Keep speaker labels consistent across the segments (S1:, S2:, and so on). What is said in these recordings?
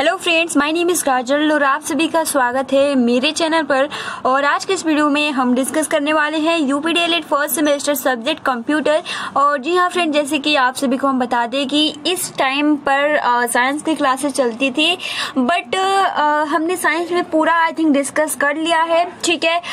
S1: Hello friends, my name is Kajal और आप सभी का स्वागत है मेरे चैनल पर। और आज के इस वीडियो में हम डिस्कस करने वाले हैं UP DElEd first semester subject computer. और जी हाँ फ्रेंड, जैसे कि आप सभी को हम बता दें कि इस टाइम पर साइंस की क्लासेस चलती थी, बट हमने साइंस में पूरा आई थिंक डिस्कस कर लिया है, ठीक है।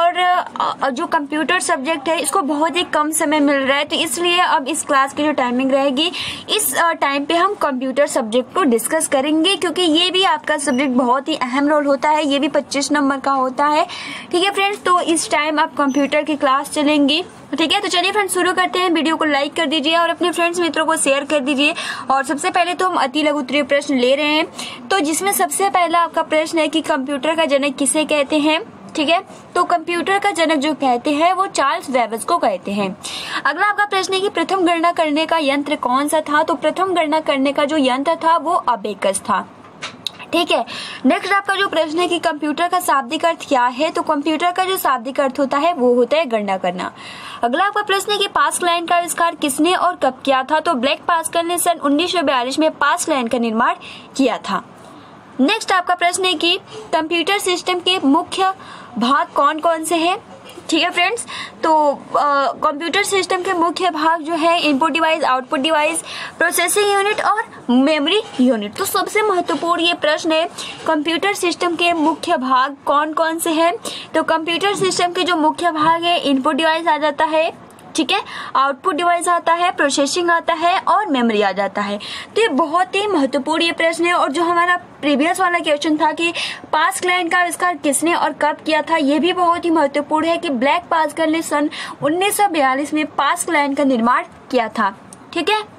S1: और जो कंप्यूटर सब्जेक्ट है इसको बहुत ही कम समय मिल रहा है, तो इसलिए अब इस क्लास की जो टाइमिंग रहेगी इस टाइम पे हम कंप्यूटर सब्जेक्ट को डिस्कस करेंगे, क्योंकि ये भी आपका सब्जेक्ट बहुत ही अहम रोल होता है। ये भी 25 नंबर का होता है, ठीक है फ्रेंड्स। तो इस टाइम आप कंप्यूटर की क्लास चलेंगी, ठीक है। तो चलिए फ्रेंड्स शुरू करते हैं। वीडियो को लाइक कर दीजिए और अपने फ्रेंड्स मित्रों को शेयर कर दीजिए। और सबसे पहले तो हम अति लघु उत्तरीय प्रश्न ले रहे हैं, तो जिसमें सबसे पहला आपका प्रश्न है कि कंप्यूटर का जनक किसे कहते हैं, ठीक है। तो कंप्यूटर का जनक जो कहते हैं वो चार्ल्स बेबेज को कहते हैं। अगला आपका प्रश्न है कि प्रथम गणना करने का यंत्र कौन सा था। तो प्रथम गणना करने का जो यंत्र था वो अबेकस था, ठीक है। नेक्स्ट आपका जो प्रश्न है कि कंप्यूटर का शाब्दिक अर्थ क्या है। तो कंप्यूटर का जो शाब्दिक अर्थ होता है वो होता है गणना करना। अगला आपका प्रश्न है कि पास्कल लाइन का आविष्कार किसने और कब किया था। तो ब्लैक पास्कल ने सन 1942 में पास्कल लाइन का निर्माण किया था। नेक्स्ट आपका प्रश्न है कि कंप्यूटर सिस्टम के मुख्य भाग कौन कौन से हैं, ठीक है फ्रेंड्स। तो कंप्यूटर सिस्टम के मुख्य भाग जो है input device, output device, processing unit और मेमोरी यूनिट। तो सबसे महत्वपूर्ण ये प्रश्न है, कंप्यूटर सिस्टम के मुख्य भाग कौन कौन से हैं। तो कंप्यूटर सिस्टम के जो मुख्य भाग है, इनपुट डिवाइस आ जाता है, ठीक है, आउटपुट डिवाइस आता है, प्रोसेसिंग आता है और मेमोरी आ जाता है। तो ये बहुत ही महत्वपूर्ण ये प्रश्न है। और जो हमारा प्रीवियस वाला क्वेश्चन था कि पास्कल लाइन का आविष्कार किसने और कब किया था, ये भी बहुत ही महत्वपूर्ण है कि ब्लैक पास्कल ने सन 1942 में पास्कल लाइन का निर्माण किया था, ठीक है।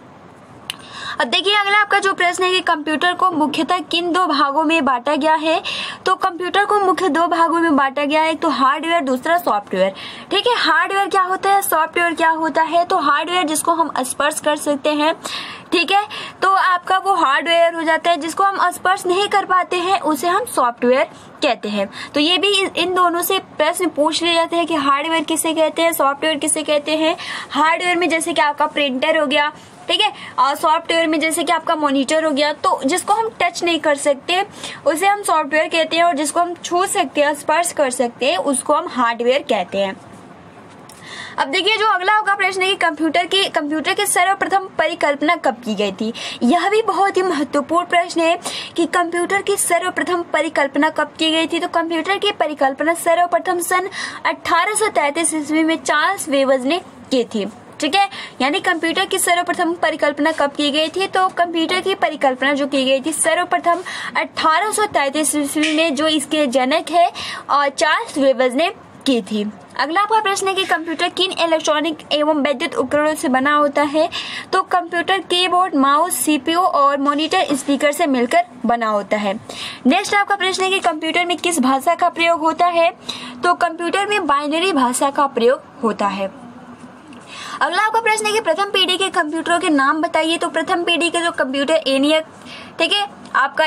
S1: अब देखिए अगला आपका जो प्रश्न है कि कंप्यूटर को मुख्यतः किन दो भागों में बांटा गया है। तो कंप्यूटर को मुख्य दो भागों में बांटा गया है, एक तो हार्डवेयर, दूसरा सॉफ्टवेयर, ठीक है। हार्डवेयर क्या होता है, सॉफ्टवेयर क्या होता है। तो हार्डवेयर जिसको हम स्पर्श कर सकते हैं, ठीक है, तो आपका वो हार्डवेयर हो जाता है। जिसको हम स्पर्श नहीं कर पाते हैं उसे हम सॉफ्टवेयर कहते हैं। तो ये भी इन दोनों से प्रश्न पूछ लिए जाते हैं कि हार्डवेयर किसे कहते हैं, सॉफ्टवेयर किसे कहते हैं। हार्डवेयर में जैसे कि आपका प्रिंटर हो गया, ठीक है, और सॉफ्टवेयर में जैसे कि आपका मॉनिटर हो गया। तो जिसको हम टच नहीं कर सकते उसे हम सॉफ्टवेयर कहते हैं, और जिसको हम छू सकते हैं, स्पर्श कर सकते हैं, उसको हम हार्डवेयर कहते हैं। अब देखिए जो अगला होगा प्रश्न है कि कंप्यूटर की सर्वप्रथम परिकल्पना कब की गई थी। यह भी बहुत ही महत्वपूर्ण प्रश्न है कि कंप्यूटर की सर्वप्रथम परिकल्पना कब की गई थी। तो कंप्यूटर की परिकल्पना सर्वप्रथम सन 1833 ईस्वी में चार्ल्स बेबेज ने की थी, ठीक है। यानी कंप्यूटर की सर्वप्रथम परिकल्पना कब की गई थी। तो कंप्यूटर की परिकल्पना जो की गई थी सर्वप्रथम 1833 ईस्वी में, जो इसके जनक है और चार्ल्स बेबेज ने की थी। अगला आपका प्रश्न है कि कंप्यूटर किन इलेक्ट्रॉनिक एवं वैद्युत उपकरणों से बना होता है। तो कंप्यूटर कीबोर्ड, माउस, सीपीयू और मॉनिटर स्पीकर से मिलकर बना होता है। नेक्स्ट आपका प्रश्न है कि कंप्यूटर में किस भाषा का प्रयोग होता है। तो कंप्यूटर में बाइनरी भाषा का प्रयोग होता है। अगला आपका प्रश्न है कि प्रथम पीढ़ी के कंप्यूटरों के नाम बताइए। तो प्रथम पीढ़ी के जो कंप्यूटर ENIAC, ठीक है, आपका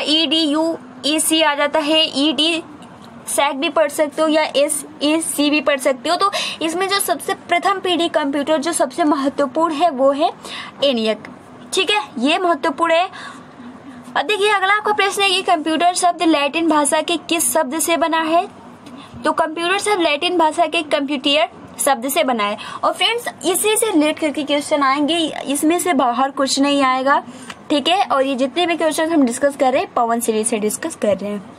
S1: EDUEC आ जाता है, ED सैक भी पढ़ सकते हो या SEC भी पढ़ सकते हो। तो इसमें जो सबसे प्रथम पीढ़ी कंप्यूटर जो सबसे महत्वपूर्ण है वो है ENIAC, ठीक है, ये महत्वपूर्ण है। अब देखिए अगला आपका प्रश्न है कि कंप्यूटर शब्द लैटिन भाषा के किस शब्द से बना है। तो कंप्यूटर शब्द लैटिन भाषा के कंप्यूटर शब्द से बना है। और फ्रेंड्स इसी से रिलेट करके क्वेश्चन आएंगे, इसमें से बाहर कुछ नहीं आएगा, ठीक है। और ये जितने भी क्वेश्चन हम डिस्कस कर रहे हैं पवन सीरीज से डिस्कस कर रहे हैं।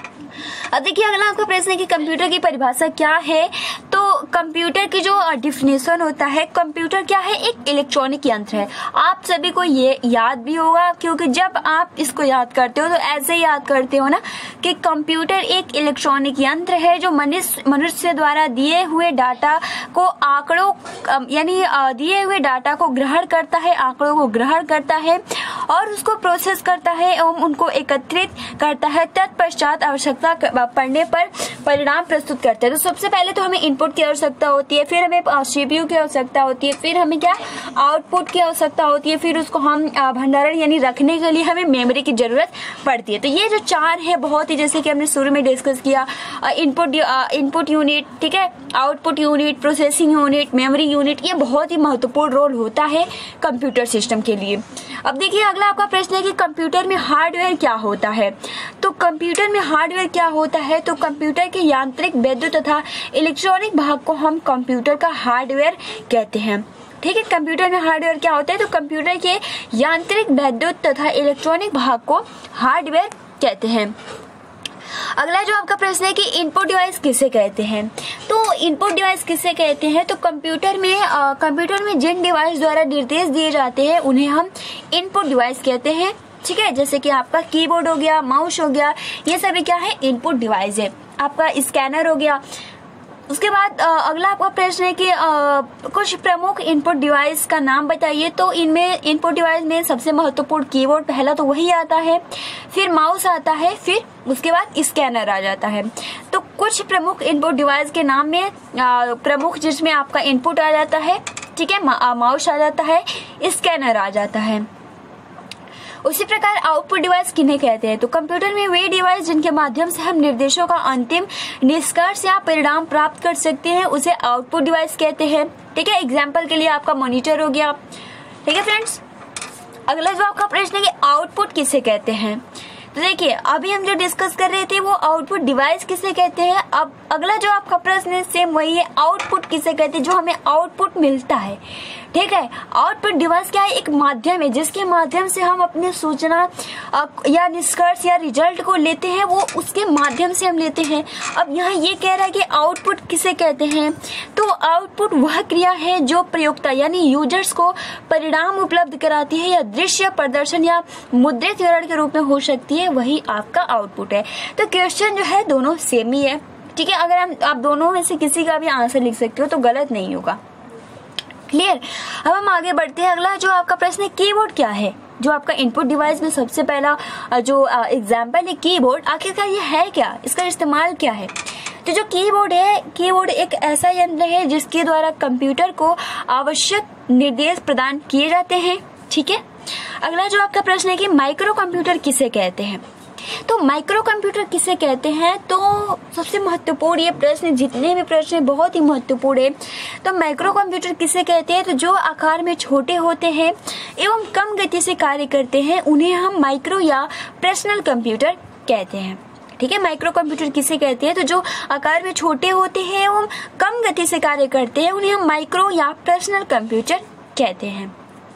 S1: अब देखिए अगला आपका प्रश्न है कि कंप्यूटर की परिभाषा क्या है। तो कंप्यूटर की जो डिफिनेशन होता है, कंप्यूटर क्या है, एक इलेक्ट्रॉनिक यंत्र है। आप सभी को ये याद भी होगा, क्योंकि जब आप इसको याद करते हो तो ऐसे ही याद करते हो ना कि कंप्यूटर एक इलेक्ट्रॉनिक यंत्र है जो मनुष्य द्वारा दिए हुए डाटा को आंकड़ों यानी दिए हुए डाटा को ग्रहण करता है, आंकड़ों को ग्रहण करता है और उसको प्रोसेस करता है एवं उनको एकत्रित करता है। तत्पश्चात आवश्यकता पड़ने पर परिणाम प्रस्तुत करते हैं। तो सबसे पहले तो हमें इनपुट की आवश्यकता होती है, फिर हमें सीपीयू की आवश्यकता होती है, फिर हमें क्या आउटपुट की आवश्यकता होती है, फिर उसको हम भंडारण यानी रखने के लिए हमें मेमोरी की जरूरत पड़ती है। तो ये जो चार है बहुत ही, जैसे कि हमने शुरू में डिस्कस किया, इनपुट यूनिट, ठीक है, output unit, processing unit, memory unit, ये बहुत ही महत्वपूर्ण रोल होता है कंप्यूटर सिस्टम के लिए। अब देखिए अगला आपका प्रश्न है कि कंप्यूटर में हार्डवेयर क्या होता है। तो कंप्यूटर में हार्डवेयर क्या होता है, तो कंप्यूटर के यांत्रिक, वैद्युत तथा इलेक्ट्रॉनिक भाग को हम कंप्यूटर का हार्डवेयर कहते हैं। ठीक है, कंप्यूटर में हार्डवेयर क्या होता है, तो कंप्यूटर के यांत्रिक, वैद्युत तथा इलेक्ट्रॉनिक भाग को हार्डवेयर कहते हैं। अगला जो आपका प्रश्न है कि इनपुट डिवाइस किसे कहते हैं। तो इनपुट डिवाइस किसे कहते हैं, तो कंप्यूटर में जिन डिवाइस द्वारा निर्देश दिए जाते हैं उन्हें हम इनपुट डिवाइस कहते हैं। ठीक है, जैसे कि आपका कीबोर्ड हो गया, माउस हो गया, ये सभी क्या है, इनपुट डिवाइस है। आपका स्कैनर हो गया। उसके बाद अगला आपका प्रश्न है कि कुछ प्रमुख इनपुट डिवाइस का नाम बताइए। तो इनमें इनपुट डिवाइस में सबसे महत्वपूर्ण कीबोर्ड, पहला तो वही आता है, फिर माउस आता है, फिर उसके बाद स्कैनर आ जाता है। तो कुछ प्रमुख इनपुट डिवाइस के नाम में प्रमुख जिसमें आपका इनपुट आ जाता है, ठीक है, माउस आ जाता है, स्कैनर आ जाता है। उसी प्रकार आउटपुट डिवाइस किन्हें कहते हैं, तो कंप्यूटर में वे डिवाइस जिनके माध्यम से हम निर्देशों का अंतिम निष्कर्ष या परिणाम प्राप्त कर सकते हैं उसे आउटपुट डिवाइस कहते हैं। ठीक है, एग्जाम्पल के लिए आपका मॉनिटर हो गया। ठीक है फ्रेंड्स, अगला जो आपका प्रश्न है कि आउटपुट किसे कहते हैं। तो देखिए, अभी हम जो डिस्कस कर रहे थे वो आउटपुट डिवाइस किसे कहते हैं। अब अगला जो आपका प्रश्न है सेम वही है, आउटपुट किसे कहते हैं, जो हमें आउटपुट मिलता है। ठीक है, आउटपुट डिवाइस क्या है, एक माध्यम है जिसके माध्यम से हम अपनी सूचना या निष्कर्ष या रिजल्ट को लेते हैं, वो उसके माध्यम से हम लेते हैं। अब यहाँ ये कह रहा है कि आउटपुट किसे कहते हैं, तो आउटपुट वह क्रिया है जो प्रयोक्ता यानी यूजर्स को परिणाम उपलब्ध कराती है या दृश्य प्रदर्शन या मुद्रित विवरण के रूप में हो सकती है, वही आपका आउटपुट है। तो क्वेश्चन जो है दोनों सेम ही है। ठीक है, अगर आप दोनों में से किसी का भी आंसर लिख सकते हो तो गलत नहीं होगा। क्लियर। अब हम आगे बढ़ते हैं। अगला जो आपका प्रश्न है, कीबोर्ड क्या है। जो आपका इनपुट डिवाइस में सबसे पहला जो एग्जाम्पल है कीबोर्ड, आखिरकार ये है क्या, इसका इस्तेमाल क्या है। तो जो कीबोर्ड है, कीबोर्ड एक ऐसा यंत्र है जिसके द्वारा कंप्यूटर को आवश्यक निर्देश प्रदान किए जाते हैं। ठीक है, अगला जो आपका प्रश्न है कि माइक्रो कंप्यूटर किसे कहते हैं। तो माइक्रो कंप्यूटर किसे कहते हैं, तो सबसे महत्वपूर्ण ये प्रश्न, जितने भी प्रश्न बहुत ही महत्वपूर्ण है। तो माइक्रो कंप्यूटर किसे कहते हैं, तो जो आकार में छोटे होते हैं एवं कम गति से कार्य करते हैं उन्हें हम माइक्रो या पर्सनल कंप्यूटर कहते हैं। ठीक है, माइक्रो कंप्यूटर किसे कहते हैं, तो जो आकार में छोटे होते हैं एवं कम गति से कार्य करते हैं उन्हें हम माइक्रो या पर्सनल कंप्यूटर कहते हैं।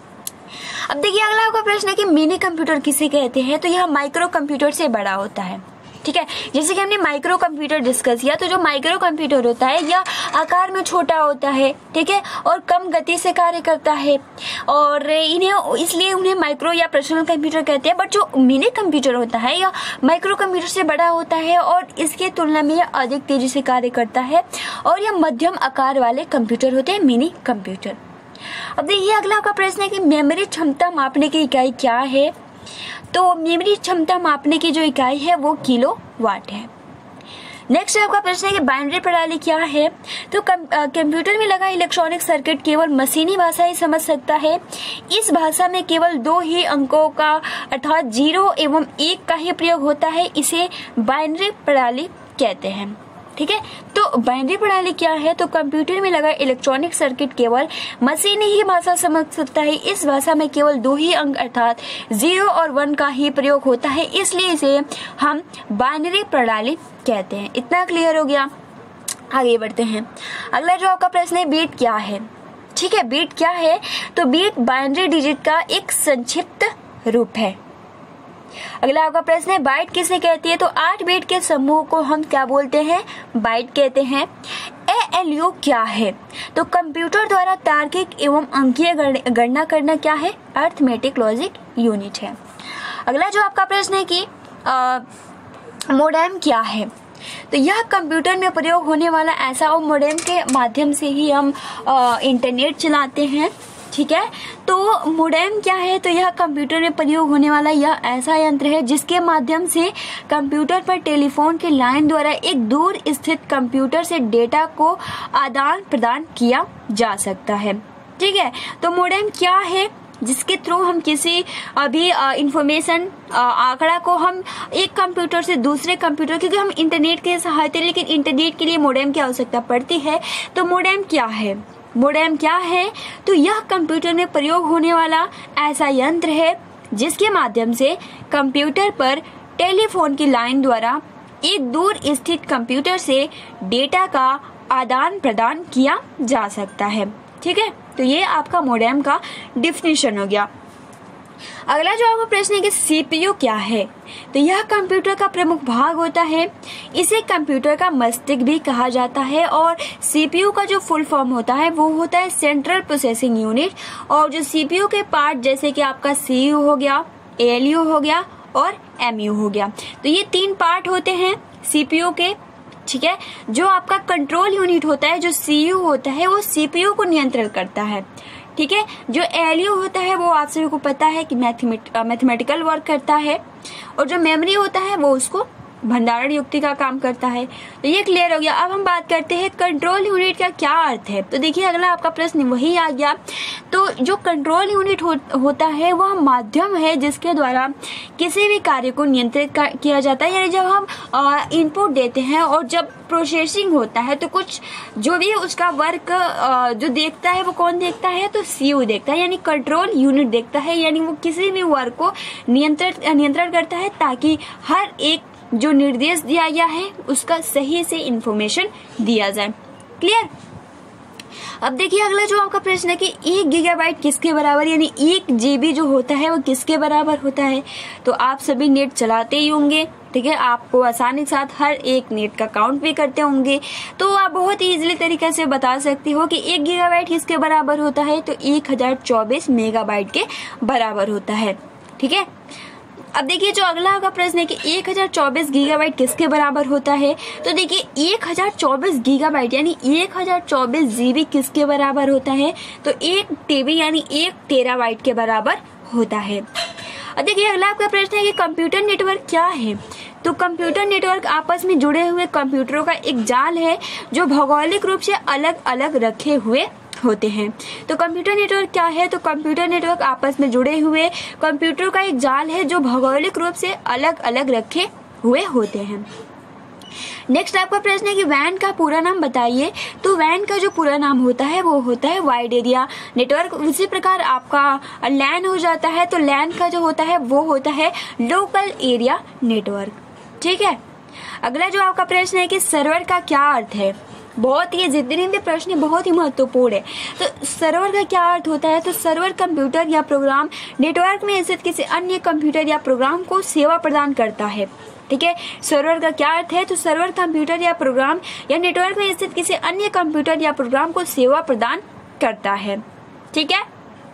S1: अब देखिए, अगला आपका प्रश्न है कि मिनी कंप्यूटर किसे कहते हैं। तो यह माइक्रो कंप्यूटर से बड़ा होता है। ठीक है, जैसे कि हमने माइक्रो कंप्यूटर डिस्कस किया, तो जो माइक्रो कंप्यूटर होता है यह आकार में छोटा होता है, ठीक है, और कम गति से कार्य करता है, और इसलिए उन्हें माइक्रो या पर्सनल कंप्यूटर कहते हैं। बट जो मिनी कंप्यूटर होता है यह माइक्रो कंप्यूटर से बड़ा होता है और इसके तुलना में यह अधिक तेजी से कार्य करता है, और यह मध्यम आकार वाले कंप्यूटर होते हैं, मिनी कंप्यूटर। अब देखिए, अगला आपका प्रश्न है कि मेमोरी क्षमता मापने की इकाई क्या है। तो मेमोरी क्षमता मापने की जो इकाई है वो किलोवाट है। नेक्स्ट आपका प्रश्न है कि बाइनरी प्रणाली क्या है। तो कंप्यूटर में लगा इलेक्ट्रॉनिक सर्किट केवल मशीनी भाषा ही समझ सकता है। इस भाषा में केवल 2 ही अंकों का अर्थात 0 एवं 1 का ही प्रयोग होता है, इसे बाइनरी प्रणाली कहते हैं। ठीक है, तो बाइनरी प्रणाली क्या है, तो कंप्यूटर में लगा इलेक्ट्रॉनिक सर्किट केवल मशीनी ही भाषा समझ सकता है। इस भाषा में केवल 2 ही अंक अर्थात 0 और 1 का ही प्रयोग होता है, इसलिए इसे हम बाइनरी प्रणाली कहते हैं। इतना क्लियर हो गया। आगे बढ़ते हैं। अगला जो आपका प्रश्न है, बीट क्या है। ठीक है, बीट क्या है, तो बीट बाइनरी डिजिट का एक संक्षिप्त रूप है। अगला आपका प्रश्न है, बाइट किसे कहती है। तो 8 बिट के समूह को हम क्या बोलते हैं, बाइट कहते हैं। ALU क्या है, तो कंप्यूटर द्वारा तार्किक एवं अंकीय गणना करना क्या है, अर्थमेटिक लॉजिक यूनिट है। अगला जो आपका प्रश्न है कि मोडेम क्या है। तो यह कंप्यूटर में प्रयोग होने वाला ऐसा मोडेम के माध्यम से ही हम इंटरनेट चलाते हैं। ठीक है, तो मोडेम क्या है, तो यह कंप्यूटर में प्रयोग होने वाला यह ऐसा यंत्र है जिसके माध्यम से कंप्यूटर पर टेलीफोन की लाइन द्वारा एक दूर स्थित कंप्यूटर से डेटा को आदान प्रदान किया जा सकता है। ठीक है, तो मोडेम क्या है, जिसके थ्रू हम किसी अभी इंफॉर्मेशन आंकड़ा को हम एक कंप्यूटर से दूसरे कंप्यूटर, क्योंकि हम इंटरनेट के सहायता, लेकिन इंटरनेट के लिए मोडेम की आवश्यकता पड़ती है। तो मोडेम क्या है, मोडेम क्या है, तो यह कंप्यूटर में प्रयोग होने वाला ऐसा यंत्र है जिसके माध्यम से कंप्यूटर पर टेलीफोन की लाइन द्वारा एक दूर स्थित कंप्यूटर से डेटा का आदान प्रदान किया जा सकता है। ठीक है, तो ये आपका मोडेम का डिफिनेशन हो गया। अगला जो आपका प्रश्न है कि सीपीयू क्या है, तो यह कंप्यूटर का प्रमुख भाग होता है। इसे कंप्यूटर का मस्तिष्क भी कहा जाता है और सीपीयू का जो फुल फॉर्म होता है वो होता है सेंट्रल प्रोसेसिंग यूनिट। और जो सीपीयू के पार्ट जैसे कि आपका सीयू हो गया, एएलयू हो गया और एमयू हो गया, तो ये 3 पार्ट होते हैं सीपीयू के। ठीक है, जो आपका कंट्रोल यूनिट होता है, जो सीयू होता है, वो सीपीयू को नियंत्रण करता है। ठीक है, जो एएलयू होता है वो आप सभी को पता है कि मैथमेटिकल वर्क करता है, और जो मेमोरी होता है वो उसको भंडारण युक्ति का काम करता है। तो ये क्लियर हो गया। अब हम बात करते हैं कंट्रोल यूनिट का क्या अर्थ है। तो देखिए अगला आपका प्रश्न वही आ गया। तो जो कंट्रोल यूनिट होता है वह माध्यम है जिसके द्वारा किसी भी कार्य को नियंत्रित किया जाता है। यानी जब हम इनपुट देते हैं और जब प्रोसेसिंग होता है तो कुछ जो भी उसका वर्क जो देखता है वो कौन देखता है, तो सीयू देखता है, यानी कंट्रोल यूनिट देखता है। यानी वो किसी भी वर्क को नियंत्रण करता है ताकि हर एक जो निर्देश दिया गया है उसका सही से इंफॉर्मेशन दिया जाए। क्लियर। अब देखिए अगला जो आपका प्रश्न है कि 1 गीगाबाइट किसके बराबर, यानी 1 जीबी जो होता है वो किसके बराबर होता है। तो आप सभी नेट चलाते ही होंगे, ठीक है, आपको आसानी के साथ हर एक नेट का काउंट भी करते होंगे, तो आप बहुत ही इजीली तरीके से बता सकते हो कि 1 गीगाबाइट किसके बराबर होता है, तो 1024 मेगाबाइट के बराबर होता है। ठीक है। अब देखिए जो अगला का प्रश्न है कि 1024 गीगाबाइट किसके बराबर होता है। तो देखिए 1024 गीगाबाइट यानी 1024 जीबी किसके बराबर होता है, तो 1 टीबी यानी 1 टेराबाइट के बराबर होता है। अब देखिए अगला आपका प्रश्न है कि कंप्यूटर नेटवर्क क्या है। तो कंप्यूटर नेटवर्क आपस में जुड़े हुए कंप्यूटरों का एक जाल है जो भौगोलिक रूप से अलग अलग रखे हुए होते हैं। तो कंप्यूटर नेटवर्क क्या है, तो कंप्यूटर नेटवर्क आपस में जुड़े हुए कंप्यूटरों का एक जाल है जो भौगोलिक रूप से अलग अलग रखे हुए होते हैं। नेक्स्ट आपका प्रश्न है कि वैन का पूरा नाम बताइए। तो वैन का जो पूरा नाम होता है वो होता है वाइड एरिया नेटवर्क। उसी प्रकार आपका लैन हो जाता है, तो लैन का जो होता है वो होता है लोकल एरिया नेटवर्क। ठीक है। अगला जो आपका प्रश्न है कि सर्वर का क्या अर्थ है। बहुत ही जितने भी प्रश्न बहुत ही महत्वपूर्ण है। तो सर्वर का क्या अर्थ होता है, तो सर्वर कंप्यूटर या प्रोग्राम नेटवर्क में स्थित किसी अन्य कंप्यूटर या प्रोग्राम को सेवा प्रदान करता है। ठीक है, सर्वर का क्या अर्थ है, तो सर्वर कंप्यूटर या प्रोग्राम या नेटवर्क में स्थित किसी अन्य कंप्यूटर या प्रोग्राम को सेवा प्रदान करता है। ठीक है।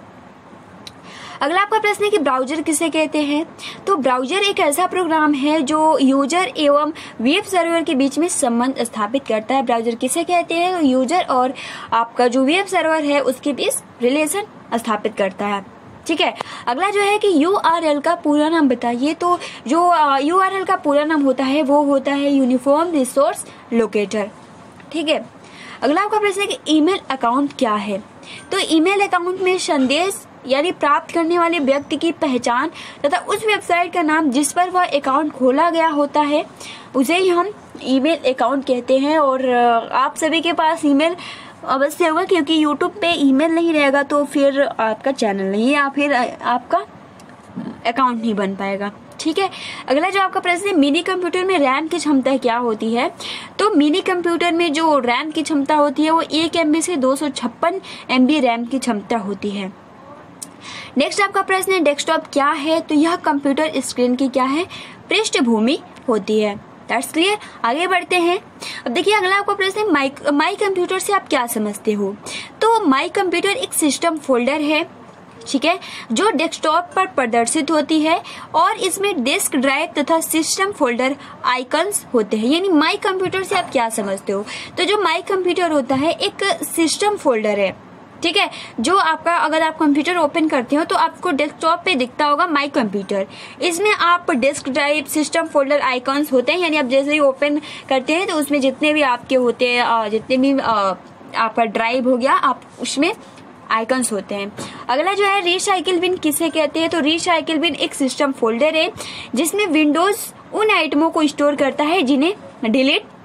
S1: अगला आपका प्रश्न है कि ब्राउजर किसे कहते हैं। तो ब्राउजर एक ऐसा प्रोग्राम है जो यूजर एवं वेब सर्वर के बीच में संबंध स्थापित करता है। ब्राउजर किसे कहते हैं, तो यूजर और आपका जो वेब सर्वर है उसके बीच रिलेशन स्थापित करता है। ठीक है। अगला जो है कि URL का पूरा नाम बताइए। तो जो URL का पूरा नाम होता है वो होता है यूनिफॉर्म रिसोर्स लोकेटर। ठीक है। अगला आपका प्रश्न है कि ईमेल अकाउंट क्या है। तो ईमेल अकाउंट में संदेश यानी प्राप्त करने वाले व्यक्ति की पहचान तथा उस वेबसाइट का नाम जिस पर वह अकाउंट खोला गया होता है उसे ही हम ईमेल अकाउंट कहते हैं। और आप सभी के पास ईमेल अवश्य होगा, क्योंकि यूट्यूब पे ईमेल नहीं रहेगा तो फिर आपका चैनल नहीं या फिर आपका अकाउंट नहीं बन पाएगा। ठीक है। अगला जो आपका प्रश्न है मिनी कंप्यूटर में रैम की क्षमता क्या होती है। तो मिनी कंप्यूटर में जो रैम की क्षमता होती है वो 1 MB से 256 MB रैम की क्षमता होती है। नेक्स्ट आपका प्रश्न है डेस्कटॉप क्या है। तो यह कंप्यूटर स्क्रीन की क्या है, पृष्ठभूमि होती है। That's clear. आगे बढ़ते हैं। अब देखिए अगला आपका प्रश्न है माई कंप्यूटर से आप क्या समझते हो। तो माई कंप्यूटर एक सिस्टम फोल्डर है, ठीक है, जो डेस्कटॉप पर प्रदर्शित होती है और इसमें डिस्क ड्राइव तथा सिस्टम फोल्डर आइकन्स होते हैं। यानी माई कंप्यूटर से आप क्या समझते हो, तो जो माई कंप्यूटर होता है एक सिस्टम फोल्डर है। ठीक है, जो आपका अगर आप कंप्यूटर ओपन करते हो तो आपको डेस्कटॉप पे दिखता होगा माई कंप्यूटर। इसमें आप disk drive system folder icons होते हैं, यानी आप जैसे ही ओपन करते हैं तो उसमें जितने भी आपके होते हैं जितने भी आपका ड्राइव हो गया आप उसमें आइकन्स होते हैं। अगला जो है रिसाइकिल बिन किसे कहते हैं। तो रिसाइकिल बिन एक सिस्टम फोल्डर है जिसमें विंडोज उन आइटमों को स्टोर करता है जिन्हें डिलीट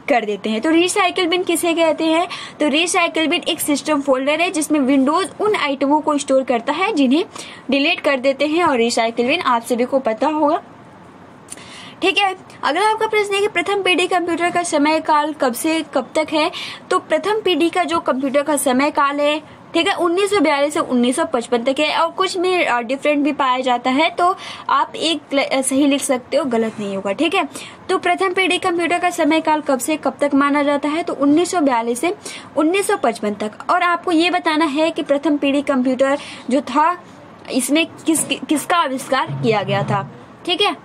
S1: कर देते हैं। तो रिसाइकिल बिन किसे कहते हैं? तो रिसाइकिल बिन एक सिस्टम फोल्डर है जिसमें विंडोज उन आइटमों को स्टोर करता है जिन्हें डिलीट कर देते हैं, और रिसाइकिल बिन आप सभी को पता होगा। ठीक है, अगला आपका प्रश्न है कि प्रथम पीढ़ी कंप्यूटर का समय काल कब से कब तक है? तो प्रथम पीढ़ी का जो कंप्यूटर का समय काल है, ठीक है, 1942 से 1955 तक है, और कुछ में डिफरेंट भी पाया जाता है, तो आप एक सही लिख सकते हो, गलत नहीं होगा। ठीक है, तो प्रथम पीढ़ी कंप्यूटर का समय काल कब से कब तक माना जाता है? तो 1942 से 1955 तक। और आपको ये बताना है कि प्रथम पीढ़ी कंप्यूटर जो था इसमें किसका आविष्कार किया गया था। ठीक है,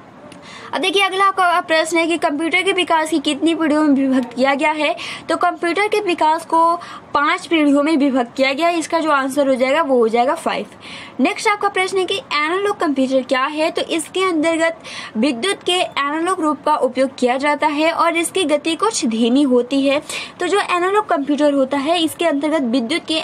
S1: अब देखिए अगला आपका प्रश्न है कि कंप्यूटर के विकास की कितनी पीढ़ियों में विभक्त किया गया है? तो कंप्यूटर के विकास को 5 पीढ़ियों में विभक्त किया गया है। इसका जो आंसर हो जाएगा वो हो जाएगा 5। नेक्स्ट आपका प्रश्न है कि एनालॉग कंप्यूटर क्या है? तो इसके अंतर्गत विद्युत के एनालॉग रूप का उपयोग किया जाता है और इसकी गति कुछ धीमी होती है। तो जो एनालॉग कंप्यूटर होता है इसके अंतर्गत विद्युत के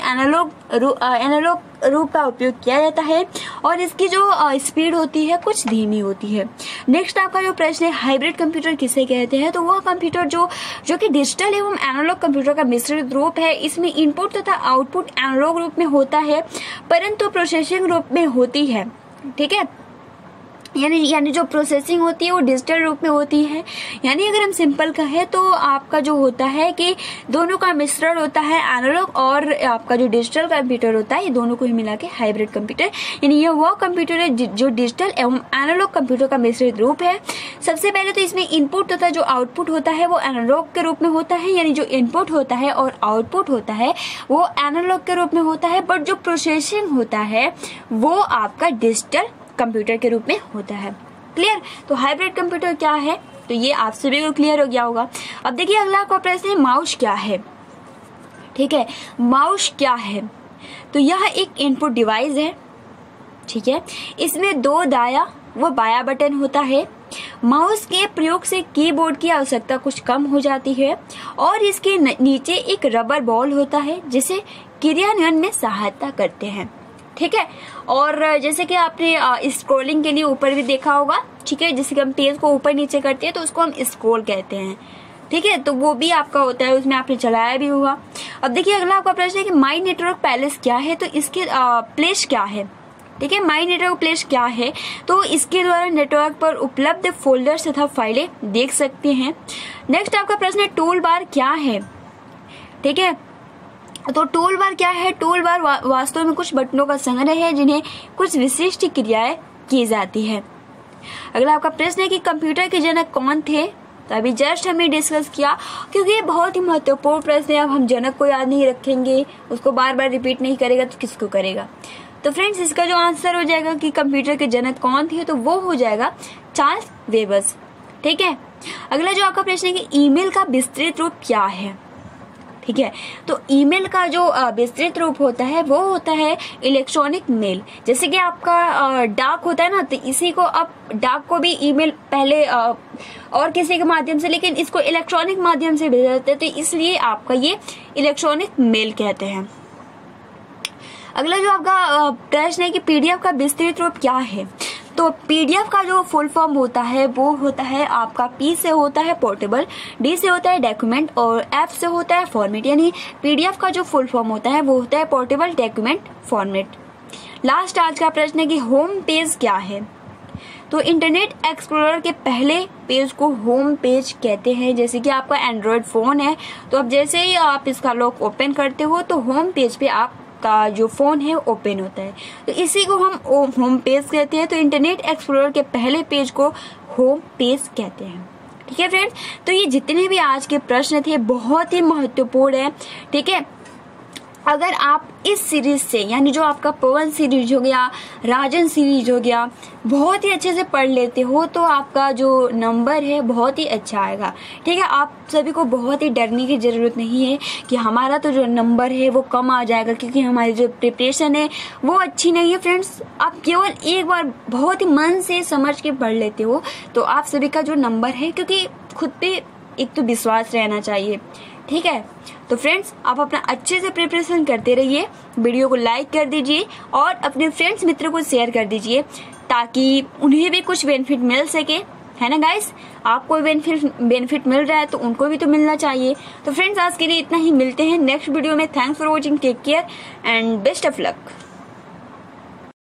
S1: एनालॉग रूप का उपयोग किया जाता है और इसकी जो स्पीड होती है कुछ धीमी होती है। नेक्स्ट आपका जो प्रश्न है हाइब्रिड कंप्यूटर किसे कहते हैं? तो वह कंप्यूटर जो कि डिजिटल एवं एनालॉग कंप्यूटर का मिश्रित रूप है। इसमें इनपुट तथा आउटपुट एनालॉग रूप में होता है परंतु प्रोसेसिंग रूप में होती है। ठीक है, यानी जो प्रोसेसिंग होती है वो डिजिटल रूप में होती है। यानी अगर हम सिंपल कहें तो आपका जो होता है कि दोनों का मिश्रण होता है, एनालॉग और आपका जो डिजिटल कंप्यूटर होता है, ये दोनों को ही मिला के हाइब्रिड कंप्यूटर, यानी ये वो कंप्यूटर है जो डिजिटल एवं एनालॉग कंप्यूटर का मिश्रित रूप है। सबसे पहले तो इसमें इनपुट तथा जो आउटपुट होता है वो एनालॉग के रूप में होता है, यानी जो इनपुट होता है और आउटपुट होता है वो एनालॉग के रूप में होता है, बट जो प्रोसेसिंग होता है वो आपका डिजिटल कंप्यूटर के रूप में होता है। क्लियर? तो हाइब्रिड कंप्यूटर क्या है? तो ये आप सभी को क्लियर हो गया होगा। अब देखिए अगला आपका प्रश्न है माउस क्या है? ठीक है, माउस क्या है? तो यह एक इनपुट डिवाइस है। ठीक है, इसमें 2 दाया व बाया बटन होता है। माउस के प्रयोग से कीबोर्ड की आवश्यकता कुछ कम हो जाती है और इसके नीचे एक रबर बॉल होता है जिसे क्रियान्वयन में सहायता करते हैं। ठीक है, और जैसे कि आपने स्क्रॉलिंग के लिए ऊपर भी देखा होगा, ठीक है, जैसे कि हम पेज को ऊपर नीचे करते हैं तो उसको हम स्क्रॉल कहते हैं। ठीक है, तो वो भी आपका होता है, उसमें आपने चलाया भी होगा। अब देखिए अगला आपका प्रश्न है कि माई नेटवर्क पैलेस क्या है? तो इसके प्लेस क्या है? ठीक है, माई नेटवर्क प्लेस क्या है? तो इसके द्वारा नेटवर्क पर उपलब्ध फोल्डर्स तथा फाइलें देख सकते हैं। नेक्स्ट आपका प्रश्न है टूल बार क्या है? ठीक है, तो टूल बार क्या है? टूल बार वास्तव में कुछ बटनों का संग्रह है जिन्हें कुछ विशिष्ट क्रियाएं की जाती है। अगला आपका प्रश्न है कि कंप्यूटर के जनक कौन थे? तो अभी जस्ट हमने डिस्कस किया, क्योंकि ये बहुत ही महत्वपूर्ण प्रश्न है। अब हम जनक को याद नहीं रखेंगे, उसको बार बार रिपीट नहीं करेगा तो किसको करेगा? तो फ्रेंड्स इसका जो आंसर हो जाएगा कि कंप्यूटर के जनक कौन थे, तो वो हो जाएगा चार्ल्स वेबर्स। ठीक है, अगला जो आपका प्रश्न है कि ईमेल का विस्तृत रूप क्या है? ठीक है, तो ईमेल का जो विस्तृत रूप होता है वो होता है इलेक्ट्रॉनिक मेल। जैसे कि आपका डाक होता है ना, तो इसी को आप डाक को भी ईमेल पहले और किसी के माध्यम से, लेकिन इसको इलेक्ट्रॉनिक माध्यम से भेजा जाता है, तो इसलिए आपका ये इलेक्ट्रॉनिक मेल कहते हैं। अगला जो आपका प्रश्न है कि पीडीएफ का विस्तृत रूप क्या है? तो पीडीएफ का जो फुल फॉर्म होता है वो होता है आपका पी से होता है पोर्टेबल, डी से होता है डॉक्यूमेंट और एफ से होता है फॉर्मेट। यानी पीडीएफ का जो फुल फॉर्म होता है वो होता है पोर्टेबल डॉक्यूमेंट फॉर्मेट। लास्ट आज का प्रश्न है कि होम पेज क्या है? तो इंटरनेट एक्सप्लोरर के पहले पेज को होम पेज कहते हैं। जैसे कि आपका एंड्रॉयड फोन है तो अब जैसे ही आप इसका लॉक ओपन करते हो तो होम पेज पे आप का जो फोन है ओपन होता है, तो इसी को हम होम पेज कहते हैं। तो इंटरनेट एक्सप्लोरर के पहले पेज को होम पेज कहते हैं। ठीक है फ्रेंड्स, तो ये जितने भी आज के प्रश्न थे बहुत ही महत्वपूर्ण है। ठीक है, अगर आप इस सीरीज से, यानी जो आपका पवन सीरीज हो गया, राजन सीरीज हो गया, बहुत ही अच्छे से पढ़ लेते हो तो आपका जो नंबर है बहुत ही अच्छा आएगा। ठीक है, आप सभी को बहुत ही डरने की जरूरत नहीं है कि हमारा तो जो नंबर है वो कम आ जाएगा, क्योंकि हमारी जो प्रिपरेशन है वो अच्छी नहीं है। फ्रेंड्स, आप केवल एक बार बहुत ही मन से समझ के पढ़ लेते हो तो आप सभी का जो नंबर है, क्योंकि खुद पे एक तो विश्वास रहना चाहिए। ठीक है, तो फ्रेंड्स आप अपना अच्छे से प्रिपरेशन करते रहिए, वीडियो को लाइक कर दीजिए और अपने फ्रेंड्स मित्रों को शेयर कर दीजिए ताकि उन्हें भी कुछ बेनिफिट मिल सके। है ना गाइस। आपको बेनिफिट मिल रहा है तो उनको भी तो मिलना चाहिए। तो फ्रेंड्स आज के लिए इतना ही, मिलते हैं नेक्स्ट वीडियो में। Thanks for watching, take care and best of luck.